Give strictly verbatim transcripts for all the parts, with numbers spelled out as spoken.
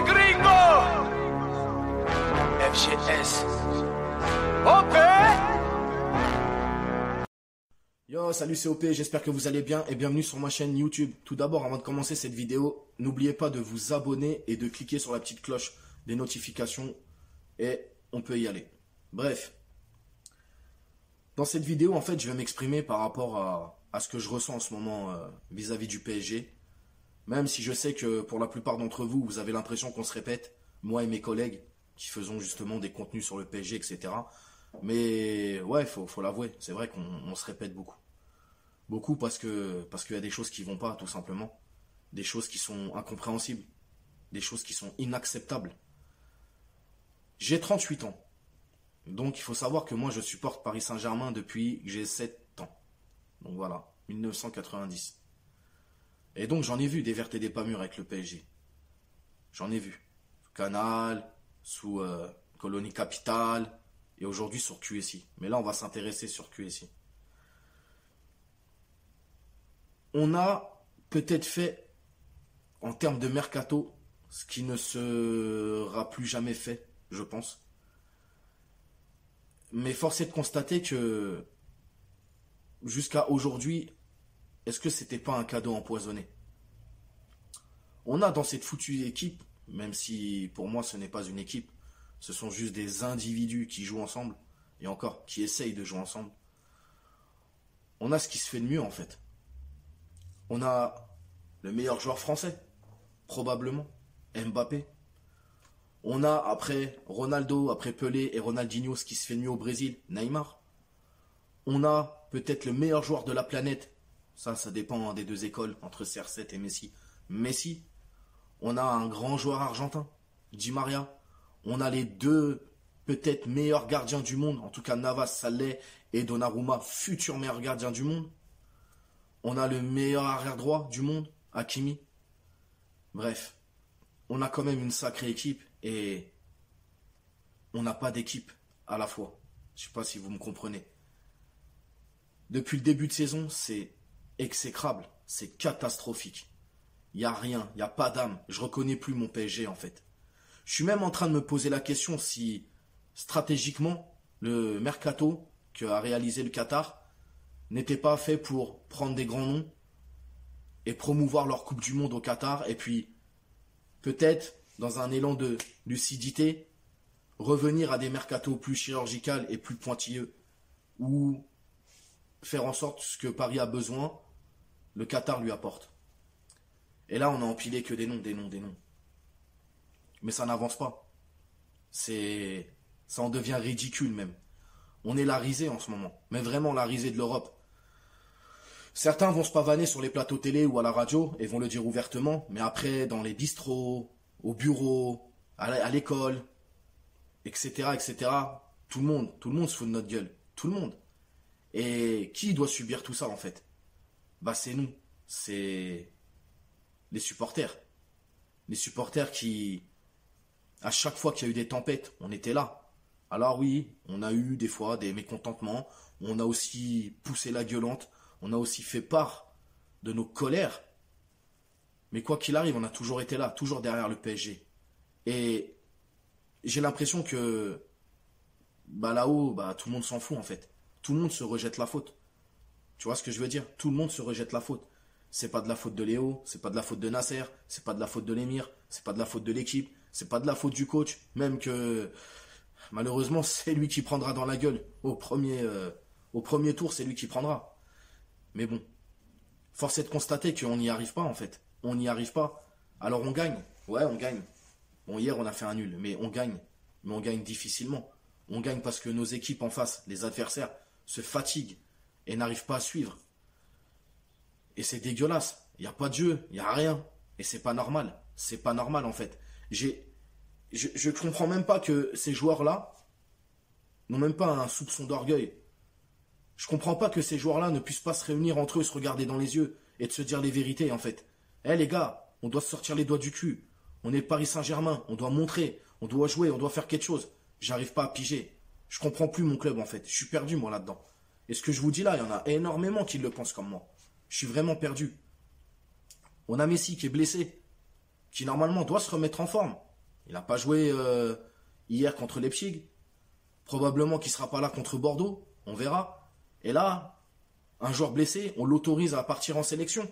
les gringos. F G S. O P. Yo, salut, c'est O P, j'espère que vous allez bien et bienvenue sur ma chaîne YouTube. Tout d'abord, avant de commencer cette vidéo, n'oubliez pas de vous abonner et de cliquer sur la petite cloche des notifications et on peut y aller. Bref, dans cette vidéo, en fait, je vais m'exprimer par rapport à, à ce que je ressens en ce moment euh, vis-à-vis du P S G. Même si je sais que pour la plupart d'entre vous, vous avez l'impression qu'on se répète, moi et mes collègues qui faisons justement des contenus sur le P S G, et cetera. Mais ouais, faut, faut l'avouer, c'est vrai qu'on on se répète beaucoup. Beaucoup parce que parce qu'il y a des choses qui vont pas, tout simplement. Des choses qui sont incompréhensibles. Des choses qui sont inacceptables. J'ai trente-huit ans. Donc il faut savoir que moi je supporte Paris Saint-Germain depuis que j'ai sept ans. Donc voilà, mille neuf cent quatre-vingt-dix. Et donc j'en ai vu des vertes et des pas mûres avec le P S G. J'en ai vu. Sous Canal, sous euh, Colonie Capitale, et aujourd'hui sur Q S I. Mais là on va s'intéresser sur Q S I. On a peut-être fait, en termes de mercato, ce qui ne sera plus jamais fait, je pense. Mais force est de constater que, jusqu'à aujourd'hui, est-ce que c'était pas un cadeau empoisonné? On a dans cette foutue équipe, même si pour moi ce n'est pas une équipe, ce sont juste des individus qui jouent ensemble, et encore, qui essayent de jouer ensemble. On a ce qui se fait de mieux en fait. On a le meilleur joueur français, probablement, Mbappé. On a après Ronaldo, après Pelé et Ronaldinho, ce qui se fait de mieux au Brésil, Neymar. On a peut-être le meilleur joueur de la planète, ça, ça dépend des deux écoles, entre C R sept et Messi. Messi. On a un grand joueur argentin, Di Maria. On a les deux peut-être meilleurs gardiens du monde, en tout cas Navas, Saleh et Donnarumma, futurs meilleurs gardiens du monde. On a le meilleur arrière-droit du monde, Hakimi. Bref, on a quand même une sacrée équipe et on n'a pas d'équipe à la fois. Je ne sais pas si vous me comprenez. Depuis le début de saison, c'est exécrable, c'est catastrophique. Il n'y a rien, il n'y a pas d'âme. Je ne reconnais plus mon P S G en fait. Je suis même en train de me poser la question si stratégiquement le mercato qu'a réalisé le Qatar n'était pas fait pour prendre des grands noms et promouvoir leur Coupe du Monde au Qatar et puis peut-être dans un élan de lucidité revenir à des mercatos plus chirurgicaux et plus pointilleux ou faire en sorte ce que Paris a besoin, le Qatar lui apporte. Et là, on a empilé que des noms, des noms, des noms. Mais ça n'avance pas. C'est, ça en devient ridicule même. On est la risée en ce moment, mais vraiment la risée de l'Europe. Certains vont se pavaner sur les plateaux télé ou à la radio et vont le dire ouvertement, mais après, dans les bistrots, au bureau, à l'école, et cetera, et cetera, tout le monde, tout le monde se fout de notre gueule. Tout le monde. Et qui doit subir tout ça en fait? Bah c'est nous, c'est les supporters. Les supporters qui, à chaque fois qu'il y a eu des tempêtes, on était là. Alors oui, on a eu des fois des mécontentements, on a aussi poussé la gueulante, on a aussi fait part de nos colères. Mais quoi qu'il arrive, on a toujours été là, toujours derrière le P S G. Et j'ai l'impression que bah là-haut, bah, tout le monde s'en fout en fait. Tout le monde se rejette la faute. Tu vois ce que je veux dire? Tout le monde se rejette la faute. C'est pas de la faute de Léo, c'est pas de la faute de Nasser, c'est pas de la faute de l'émir, c'est pas de la faute de l'équipe, c'est pas de la faute du coach, même que malheureusement c'est lui qui prendra dans la gueule. Au premier, euh, au premier tour, c'est lui qui prendra. Mais bon, force est de constater qu'on n'y arrive pas en fait. On n'y arrive pas. Alors on gagne. Ouais, on gagne. Bon, hier on a fait un nul, mais on gagne. Mais on gagne difficilement. On gagne parce que nos équipes en face, les adversaires, se fatiguent et n'arrivent pas à suivre. Et c'est dégueulasse. Il n'y a pas de jeu, il n'y a rien. Et c'est pas normal. C'est pas normal en fait. J'ai, je ne comprends même pas que ces joueurs-là n'ont même pas un soupçon d'orgueil. Je comprends pas que ces joueurs-là ne puissent pas se réunir entre eux, se regarder dans les yeux et de se dire les vérités en fait. Eh les gars, on doit se sortir les doigts du cul. On est Paris Saint-Germain, on doit montrer, on doit jouer, on doit faire quelque chose. J'arrive pas à piger. Je comprends plus mon club en fait. Je suis perdu moi là-dedans. Et ce que je vous dis là, il y en a énormément qui le pensent comme moi. Je suis vraiment perdu. On a Messi qui est blessé, qui normalement doit se remettre en forme. Il n'a pas joué euh, hier contre Leipzig. Probablement qu'il ne sera pas là contre Bordeaux. On verra. Et là, un joueur blessé, on l'autorise à partir en sélection.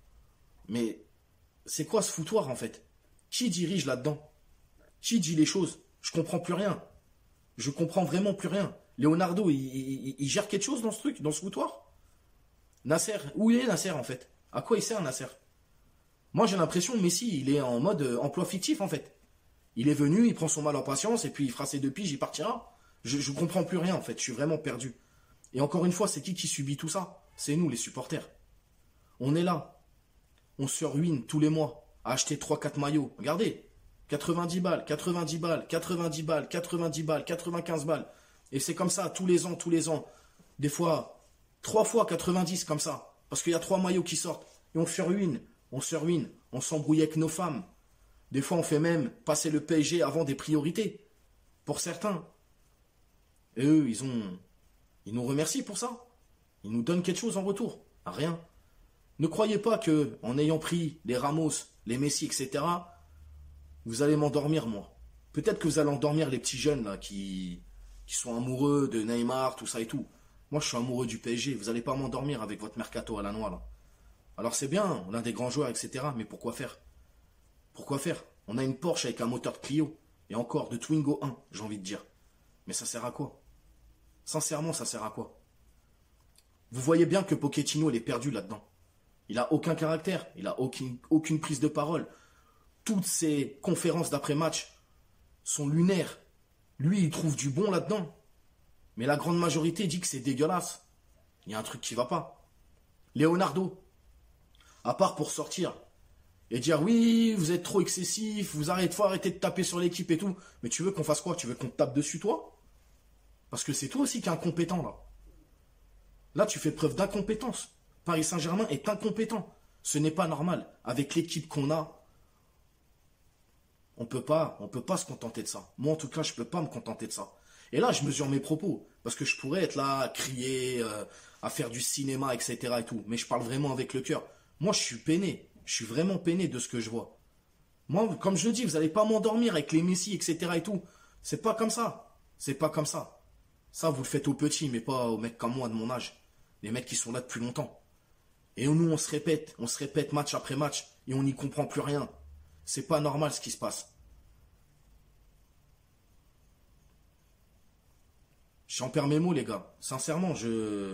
Mais c'est quoi ce foutoir en fait? Qui dirige là-dedans? Qui dit les choses? Je comprends plus rien. Je comprends vraiment plus rien. Leonardo, il, il, il gère quelque chose dans ce truc, dans ce foutoir? Nasser, où il est Nasser en fait? À quoi il sert Nasser? Moi j'ai l'impression que Messi, il est en mode euh, emploi fictif en fait. Il est venu, il prend son mal en patience et puis il fera ses deux piges, il partira. Je, je comprends plus rien en fait, je suis vraiment perdu. Et encore une fois, c'est qui qui subit tout ça? C'est nous les supporters. On est là. On se ruine tous les mois à acheter trois quatre maillots. Regardez, quatre-vingt-dix balles, quatre-vingt-dix balles, quatre-vingt-dix balles, quatre-vingt-dix balles, quatre-vingt-quinze balles. Et c'est comme ça tous les ans, tous les ans. Des fois, trois fois quatre-vingt-dix comme ça. Parce qu'il y a trois maillots qui sortent. Et on se ruine, on se ruine, on s'embrouille avec nos femmes. Des fois, on fait même passer le P S G avant des priorités. Pour certains. Et eux, ils ont... Ils nous remercient pour ça. Ils nous donnent quelque chose en retour. Rien. Ne croyez pas que, en ayant pris les Ramos, les Messi, et cetera, vous allez m'endormir, moi. Peut-être que vous allez endormir les petits jeunes là qui, qui sont amoureux de Neymar, tout ça et tout. Moi, je suis amoureux du P S G. Vous n'allez pas m'endormir avec votre mercato à la noix, là. Alors c'est bien, on a des grands joueurs, et cetera. Mais pourquoi faire? Pourquoi faire? On a une Porsche avec un moteur de Clio. Et encore, de Twingo un, j'ai envie de dire. Mais ça sert à quoi? Sincèrement, ça sert à quoi? Vous voyez bien que Pochettino, il est perdu là-dedans. Il n'a aucun caractère, il n'a aucune, aucune prise de parole. Toutes ces conférences d'après-match sont lunaires. Lui, il trouve du bon là-dedans. Mais la grande majorité dit que c'est dégueulasse. Il y a un truc qui ne va pas. Leonardo, à part pour sortir et dire oui, vous êtes trop excessif, vous arrêtez, faut arrêter de taper sur l'équipe et tout. Mais tu veux qu'on fasse quoi? Tu veux qu'on te tape dessus, toi? Parce que c'est toi aussi qui es incompétent, là. Là, tu fais preuve d'incompétence. Paris Saint-Germain est incompétent. Ce n'est pas normal. Avec l'équipe qu'on a, on peut pas, on peut pas se contenter de ça. Moi, en tout cas, je peux pas me contenter de ça. Et là, je mesure mes propos. Parce que je pourrais être là, à crier, euh, à faire du cinéma, et cetera et tout. Mais je parle vraiment avec le cœur. Moi, je suis peiné. Je suis vraiment peiné de ce que je vois. Moi, comme je le dis, vous n'allez pas m'endormir avec les Messi, et cetera et tout. C'est pas comme ça. C'est pas comme ça. Ça, vous le faites aux petits, mais pas aux mecs comme moi de mon âge. Les mecs qui sont là depuis longtemps. Et nous, on se répète, on se répète match après match, et on n'y comprend plus rien. C'est pas normal ce qui se passe. J'en perds mes mots, les gars. Sincèrement, je...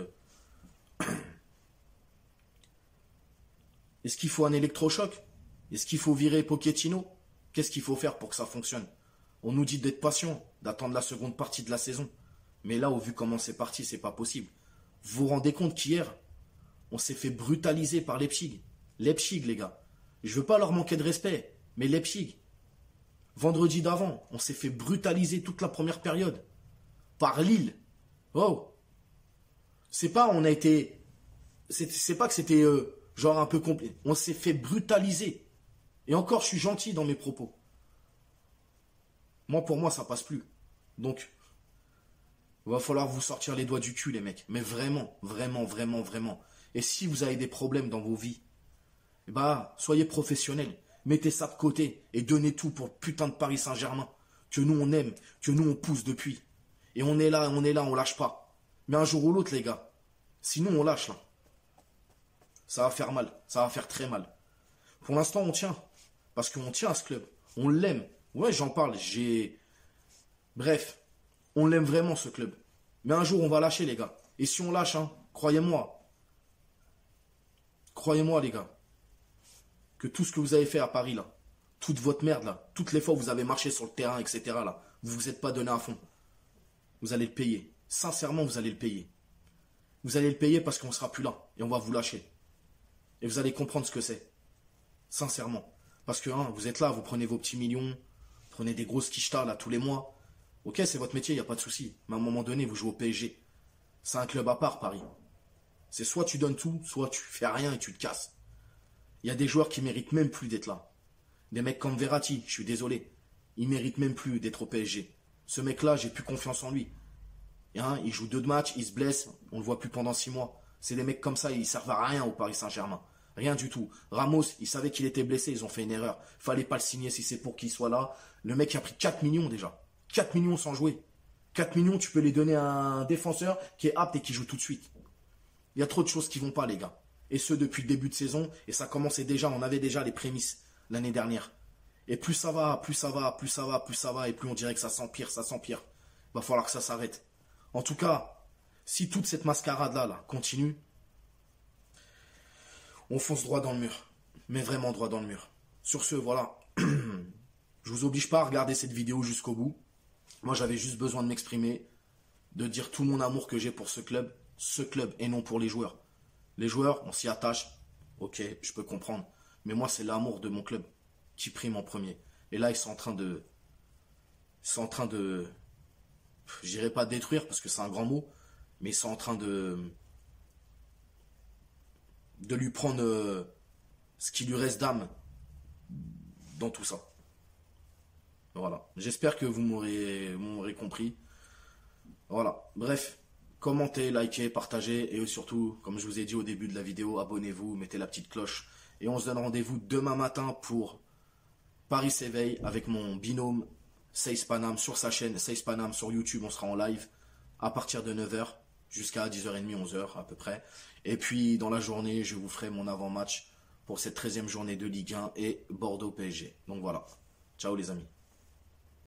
Est-ce qu'il faut un électrochoc? Est-ce qu'il faut virer Pochettino? Qu'est-ce qu'il faut faire pour que ça fonctionne? On nous dit d'être patient, d'attendre la seconde partie de la saison. Mais là, au vu comment c'est parti, c'est pas possible. Vous vous rendez compte qu'hier, on s'est fait brutaliser par Leipzig. Leipzig, les gars. Je veux pas leur manquer de respect, mais Leipzig. Vendredi d'avant, on s'est fait brutaliser toute la première période. Par Lille. Oh. C'est pas, on a été... C'est, c'est pas que c'était euh, genre un peu complet. On s'est fait brutaliser. Et encore, je suis gentil dans mes propos. Moi, pour moi, ça passe plus. Donc... il va falloir vous sortir les doigts du cul, les mecs. Mais vraiment, vraiment, vraiment, vraiment. Et si vous avez des problèmes dans vos vies, bah, soyez professionnels. Mettez ça de côté et donnez tout pour le putain de Paris Saint-Germain. Que nous, on aime, que nous, on pousse depuis. Et on est là, on est là, on lâche pas. Mais un jour ou l'autre, les gars. Sinon, on lâche, là. Ça va faire mal. Ça va faire très mal. Pour l'instant, on tient. Parce qu'on tient à ce club. On l'aime. Ouais, j'en parle. J'ai... Bref. On l'aime vraiment, ce club. Mais un jour, on va lâcher, les gars. Et si on lâche, hein, croyez-moi. Croyez-moi, les gars. Que tout ce que vous avez fait à Paris, là, toute votre merde, là, toutes les fois où vous avez marché sur le terrain, et cetera, là, vous vous êtes pas donné à fond. Vous allez le payer. Sincèrement, vous allez le payer. Vous allez le payer parce qu'on sera plus là. Et on va vous lâcher. Et vous allez comprendre ce que c'est. Sincèrement. Parce que, hein, vous êtes là, vous prenez vos petits millions, prenez des grosses quichetas, là, tous les mois. Ok, c'est votre métier, il n'y a pas de souci. Mais à un moment donné, vous jouez au P S G. C'est un club à part, Paris. C'est soit tu donnes tout, soit tu fais rien et tu te casses. Il y a des joueurs qui méritent même plus d'être là. Des mecs comme Verratti, je suis désolé. Il mérite même plus d'être au P S G. Ce mec-là, j'ai plus confiance en lui. Et hein, il joue deux matchs, il se blesse, on le voit plus pendant six mois. C'est des mecs comme ça, ils servent à rien au Paris Saint-Germain. Rien du tout. Ramos, il savait qu'il était blessé, ils ont fait une erreur. Fallait pas le signer si c'est pour qu'il soit là. Le mec a pris quatre millions déjà. quatre millions sans jouer. quatre millions, tu peux les donner à un défenseur qui est apte et qui joue tout de suite. Il y a trop de choses qui vont pas, les gars. Et ce, depuis le début de saison. Et ça commençait déjà, on avait déjà les prémices l'année dernière. Et plus ça va, plus ça va, plus ça va, plus ça va. Et plus on dirait que ça s'empire, ça s'empire. Il va falloir que ça s'arrête. En tout cas, si toute cette mascarade-là là, continue, on fonce droit dans le mur. Mais vraiment droit dans le mur. Sur ce, voilà. Je vous oblige pas à regarder cette vidéo jusqu'au bout. Moi, j'avais juste besoin de m'exprimer, de dire tout mon amour que j'ai pour ce club, ce club et non pour les joueurs. Les joueurs, on s'y attache. Ok, je peux comprendre. Mais moi, c'est l'amour de mon club qui prime en premier. Et là, ils sont en train de... Ils sont en train de... Je dirais pas détruire, parce que c'est un grand mot, mais ils sont en train de... de lui prendre euh, ce qui lui reste d'âme dans tout ça. Voilà. J'espère que vous m'aurez m'aurez compris. Voilà. Bref, commentez, likez, partagez et surtout, comme je vous ai dit au début de la vidéo, abonnez-vous, mettez la petite cloche. Et on se donne rendez-vous demain matin pour Paris s'éveille avec mon binôme Seis Panam sur sa chaîne Seis Panam sur YouTube. On sera en live à partir de neuf heures jusqu'à dix heures trente, onze heures à peu près. Et puis dans la journée, je vous ferai mon avant-match pour cette treizième journée de Ligue un et Bordeaux P S G. Donc voilà. Ciao les amis.